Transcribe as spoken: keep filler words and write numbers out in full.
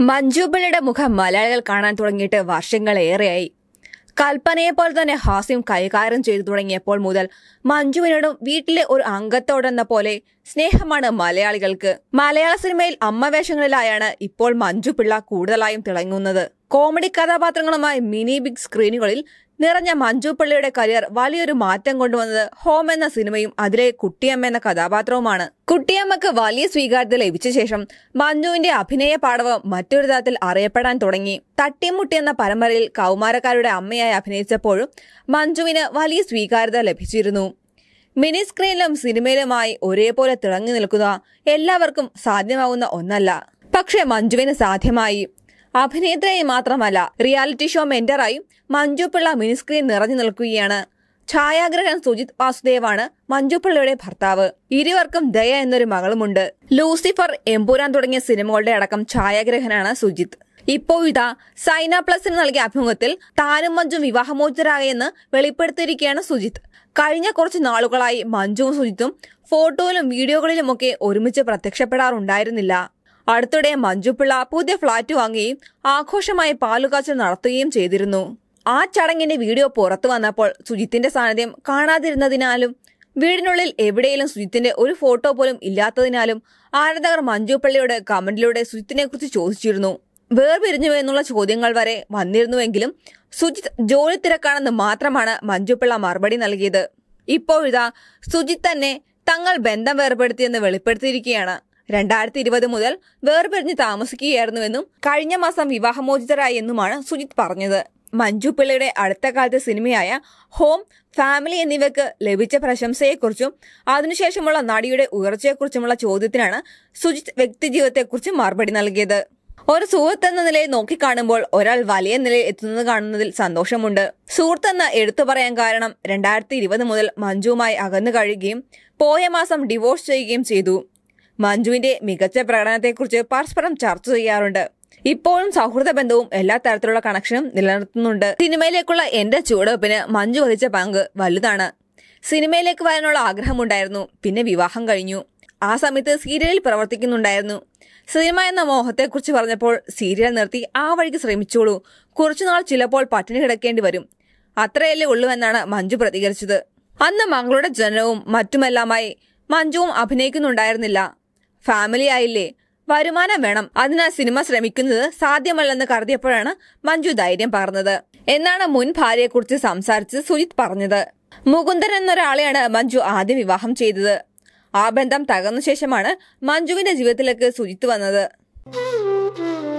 മഞ്ജു പിള്ളയുടെ മുഖം മലയാളികൾ കാണാൻ തുടങ്ങിയിട്ട് വർഷങ്ങളേറെയായി. കൽപ്പനയെപ്പോലെ തന്നെ ഹാസ്യം കൈകാര്യം ചെയ്തു തുടങ്ങിയപ്പോൾ മുതൽ മഞ്ജുവിനോടും വീട്ടിലെ ഒരു അംഗത്തോടെന്ന പോലെ സ്നേഹമാണ് മലയാളികൾക്ക്. മലയാള സിനിമയിൽ അമ്മവേഷങ്ങളിലായാണ് ഇപ്പോൾ മഞ്ജു പിള്ള കൂടുതലായും തിളങ്ങുന്നത്. കോമഡി കഥാപാത്രങ്ങളുമായി മിനി ബിഗ് സ്ക്രീനുകളിൽ നിറഞ്ഞ മഞ്ജു പിള്ളയുടെ കരിയർ വലിയൊരു മാറ്റം കൊണ്ടുവന്നത് ഹോം എന്ന സിനിമയും അതിലെ കുട്ടിയമ്മ എന്ന കഥാപാത്രവുമാണ്. കുട്ടിയമ്മക്ക് വലിയ സ്വീകാര്യത ലഭിച്ച ശേഷം മഞ്ജുവിന്റെ അഭിനയ പാടവം മറ്റൊരു തരത്തിൽ അറിയപ്പെടാൻ തുടങ്ങി. തട്ടിമുട്ടി എന്ന പരമ്പരയിൽ കൗമാരക്കാരുടെ അമ്മയായി അഭിനയിച്ചപ്പോഴും മഞ്ജുവിന് വലിയ സ്വീകാര്യത ലഭിച്ചിരുന്നു. മിനി സ്ക്രീനിലും സിനിമയിലുമായി ഒരേപോലെ തിളങ്ങി നിൽക്കുക എല്ലാവർക്കും സാധ്യമാകുന്ന ഒന്നല്ല. പക്ഷെ മഞ്ജുവിന് സാധ്യമായി. അഭിനേത്രിയായി മാത്രമല്ല, റിയാലിറ്റി ഷോ മെന്ററായും മഞ്ജു പിള്ള മിനി സ്ക്രീൻ നിറഞ്ഞു നിൽക്കുകയാണ്. ഛായാഗ്രഹൻ സുജിത് വാസുദേവാണ് മഞ്ജു പിള്ളയുടെ ഭർത്താവ്. ഇരുവർക്കും ദയ എന്നൊരു മകളുമുണ്ട്. ലൂസിഫർ, എമ്പുരാൻ തുടങ്ങിയ സിനിമകളുടെ അടക്കം ഛായാഗ്രഹനാണ് സുജിത്. ഇപ്പോൾ ഇതാ സൈന പ്ലസിന് നൽകിയ അഭിമുഖത്തിൽ താനും മഞ്ജും വിവാഹമോചിതരായെന്ന് വെളിപ്പെടുത്തിയിരിക്കുകയാണ് സുജിത്. കഴിഞ്ഞ കുറച്ച് നാളുകളായി മഞ്ജുവും സുജിത്തും ഫോട്ടോയിലും വീഡിയോകളിലുമൊക്കെ ഒരുമിച്ച് പ്രത്യക്ഷപ്പെടാറുണ്ടായിരുന്നില്ല. അടുത്തിടെ മഞ്ജു പിള്ള പുതിയ ഫ്ളാറ്റ് വാങ്ങുകയും ആഘോഷമായി പാലുകാച്ചൽ നടത്തുകയും ചെയ്തിരുന്നു. ആ ചടങ്ങിന്റെ വീഡിയോ പുറത്തു വന്നപ്പോൾ സുജിത്തിന്റെ സാന്നിധ്യം കാണാതിരുന്നതിനാലും വീടിനുള്ളിൽ എവിടെയെങ്കിലും സുജിത്തിന്റെ ഒരു ഫോട്ടോ പോലും ഇല്ലാത്തതിനാലും ആരാധകർ മഞ്ജു പിള്ളയുടെ കമന്റിലൂടെ സുജിത്തിനെ കുറിച്ച് ചോദിച്ചിരുന്നു. വേർപിരിഞ്ഞു എന്നുള്ള ചോദ്യങ്ങൾ വരെ വന്നിരുന്നുവെങ്കിലും സുജിത്ത് ജോലി തിരക്കാണെന്ന് മാത്രമാണ് മഞ്ജു പിള്ള മറുപടി നൽകിയത്. ഇപ്പോഴിതാ സുജിത്ത് തന്നെ തങ്ങൾ ബന്ധം വേർപെടുത്തിയെന്ന് വെളിപ്പെടുത്തിയിരിക്കുകയാണ്. രണ്ടായിരത്തി ഇരുപത് മുതൽ വേർപിരിഞ്ഞ് താമസിക്കുകയായിരുന്നുവെന്നും കഴിഞ്ഞ മാസം വിവാഹമോചിതരായി എന്നുമാണ് സുജിത്ത് പറഞ്ഞത്. മഞ്ജു പിള്ളയുടെ അടുത്ത കാലത്തെ സിനിമയായ ഹോം, ഫാമിലി എന്നിവയ്ക്ക് ലഭിച്ച പ്രശംസയെക്കുറിച്ചും അതിനുശേഷമുള്ള നടിയുടെ ഉയർച്ചയെക്കുറിച്ചുമുള്ള ചോദ്യത്തിനാണ് സുജിത്ത് വ്യക്തിജീവിതത്തെക്കുറിച്ച് മറുപടി നൽകിയത്. ഒരു സുഹൃത്ത് എന്ന നിലയിൽ നോക്കിക്കാണുമ്പോൾ ഒരാൾ വലിയ നിലയിൽ എത്തുന്നത് കാണുന്നതിൽ സന്തോഷമുണ്ട്. സുഹൃത്തെന്ന് എടുത്തു പറയാൻ കാരണം രണ്ടായിരത്തി ഇരുപത് മുതൽ മഞ്ജുവുമായി അകന്നു കഴിയുകയും പോയ മാസം ഡിവോഴ്സ് ചെയ്യുകയും ചെയ്തു. മഞ്ജുവിന്റെ മികച്ച പ്രകടനത്തെക്കുറിച്ച് പരസ്പരം ചർച്ച ചെയ്യാറുണ്ട്. ഇപ്പോഴും സൗഹൃദ ബന്ധവും എല്ലാ തരത്തിലുള്ള കണക്ഷനും നിലനിർത്തുന്നുണ്ട്. സിനിമയിലേക്കുള്ള എന്റെ ചുവടുവെപ്പിന് മഞ്ജു വഹിച്ച പങ്ക് വലുതാണ്. സിനിമയിലേക്ക് വരാനുള്ള ആഗ്രഹമുണ്ടായിരുന്നു. പിന്നെ വിവാഹം കഴിഞ്ഞു. ആ സമയത്ത് സീരിയലിൽ പ്രവർത്തിക്കുന്നുണ്ടായിരുന്നു. സിനിമ എന്ന മോഹത്തെക്കുറിച്ച് പറഞ്ഞപ്പോൾ സീരിയൽ നിർത്തി ആ വഴിക്ക് ശ്രമിച്ചോളൂ, കുറച്ചുനാൾ ചിലപ്പോൾ പട്ടിണി കിടക്കേണ്ടി വരും, അത്രയല്ലേ ഉള്ളൂവെന്നാണ് മഞ്ജു പ്രതികരിച്ചത്. അന്ന് മകളുടെ ജനനവും മറ്റുമെല്ലാമായി മഞ്ജുവും അഭിനയിക്കുന്നുണ്ടായിരുന്നില്ല. ഫാമിലി ആയില്ലേ, വരുമാനം വേണം, അതിനാൽ സിനിമ ശ്രമിക്കുന്നത് സാധ്യമല്ലെന്ന് കരുതിയപ്പോഴാണ് മഞ്ജു ധൈര്യം പകർന്നത് എന്നാണ് മുൻ ഭാര്യയെക്കുറിച്ച് സംസാരിച്ച് സുജിത്ത് പറഞ്ഞത്. മുകുന്ദൻ എന്നൊരാളെയാണ് മഞ്ജു ആദ്യം വിവാഹം ചെയ്തത്. ആ ബന്ധം തകർന്ന ശേഷമാണ് മഞ്ജുവിന്റെ ജീവിതത്തിലേക്ക് സുജിത്ത് വന്നത്.